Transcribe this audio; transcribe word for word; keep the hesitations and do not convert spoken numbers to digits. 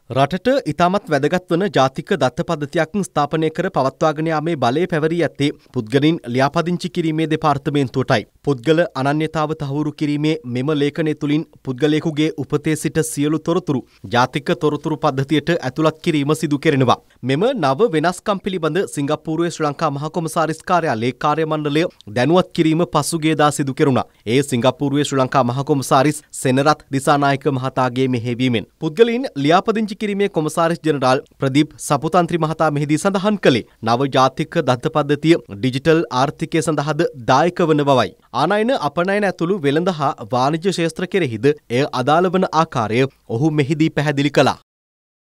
රටට ඉතාමත් වැදගත් වන ජාතික දත්ත පද්ධතියක් ස්ථාපනය කර පවත්වාගෙන යාමේ බලය පැවරී ඇත්තේ පුද්ගලින් ලියාපදිංචි කිරීමේ දෙපාර්තමේන්තුවටයි. පුද්ගල අනන්‍යතාව තහවුරු කිරීමේ මෙම ලේඛනය තුලින් පුද්ගලයෙකුගේ උපතේ සිට සියලු තොරතුරු ජාතික තොරතුරු පද්ධතියට ඇතුළත් කිරීම සිදු කෙරෙනවා. මෙම නව වෙනස්කම් පිළිබඳ සිංගප්පූරුවේ ශ්‍රී ලංකා මහ කොමසාරිස් කාර්යාලයේ කාර්ය මණ්ඩලය දැනුවත් කිරීම පසුගියදා සිදු කෙරුණා. ඒ සිංගප්පූරුවේ ශ්‍රී ලංකා මහ කොමසාරිස් සෙනරත් දිසානායක මහතාගේ මෙහෙයවීමෙන් පුද්ගලයින් ලියාපදිංචි කිරීමේ කොමසාරිස් ජෙනරාල් ප්‍රදීප් සපුතන්ත්‍රි මහතා මෙහිදී සඳහන් කළේ නව ජාතික දත්ත පද්ධතිය ඩිජිටල් ආර්ථිකය සඳහාද දායක වන බවයි. ආනයන අපනයන ඇතුළු වෙළඳ හා වාණිජ්‍ය ක්ෂේත්‍ර කෙරෙහිද එය අදාළ වන ආකාරය ඔහු මෙහිදී පැහැදිලි කළා.